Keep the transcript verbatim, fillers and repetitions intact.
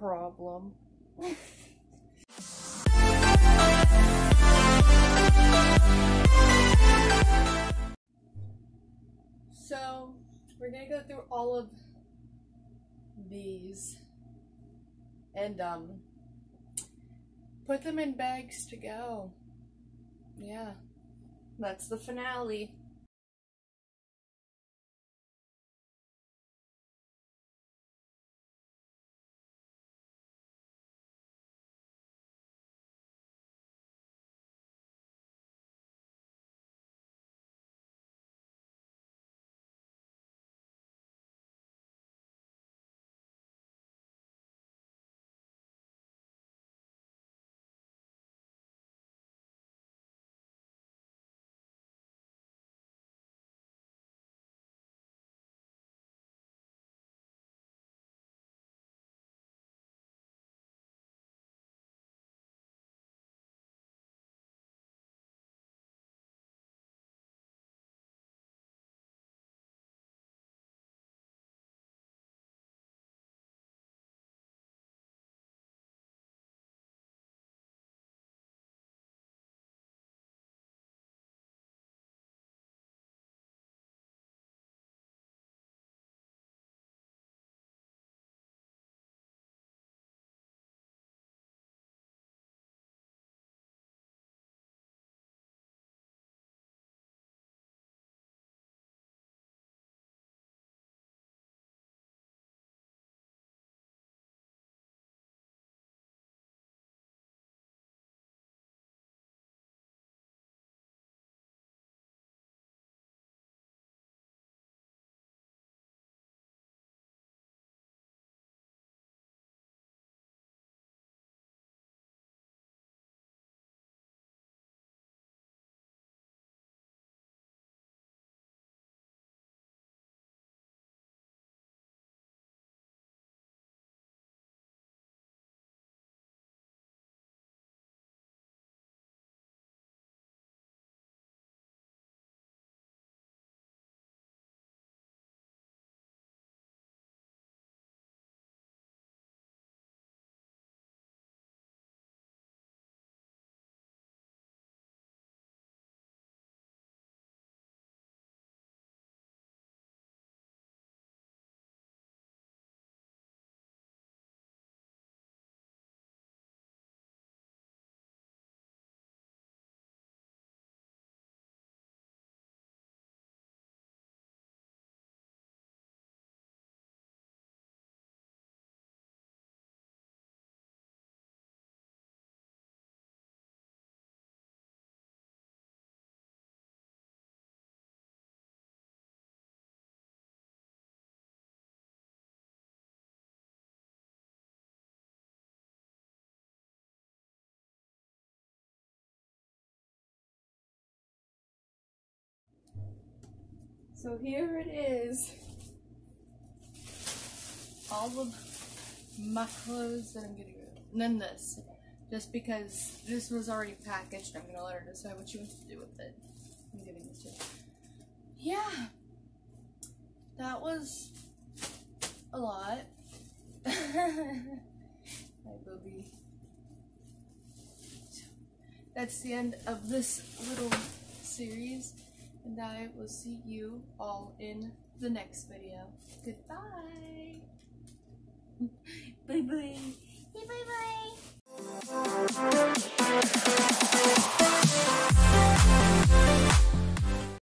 problem. So, we're gonna go through all of these and um put them in bags to go. Yeah, that's the finale. So here it is. All of my clothes that I'm getting rid of. And then this. Just because this was already packaged, I'm gonna let her decide what she wants to do with it. I'm giving this to her. Yeah. That was a lot. Hi, Bobby. That's the end of this little series. And I will see you all in the next video. Goodbye. Bye bye. Bye bye.